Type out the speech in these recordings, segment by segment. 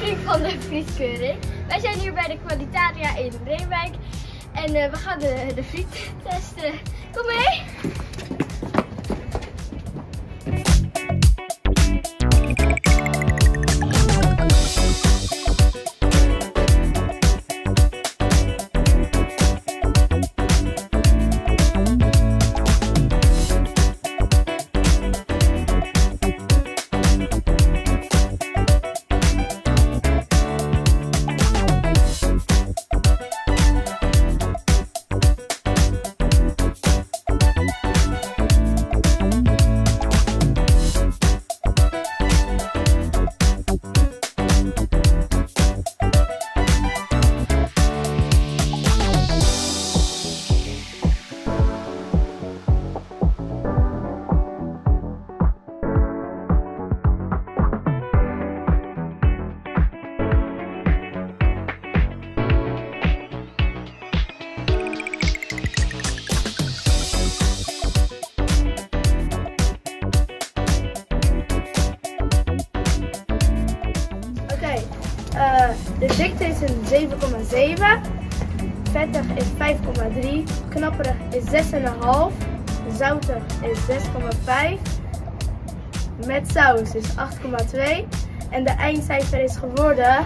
aflevering van de frietkeuring. Wij zijn hier bij de Qualitaria in Breenwijk en we gaan de friet testen. Kom mee! De dikte is een 7,7, vettig is 5,3, knapperig is 6,5, zoutig is 6,5, met saus is 8,2 en de eindcijfer is geworden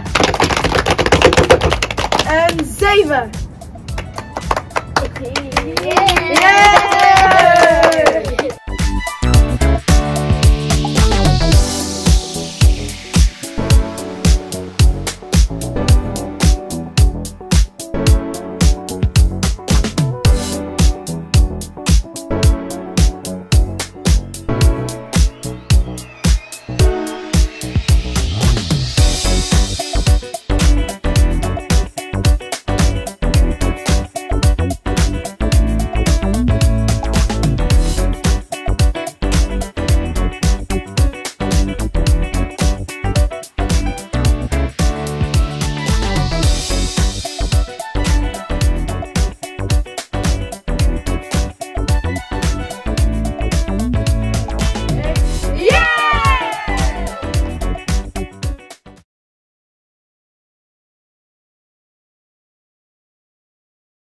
een 7. Yeah.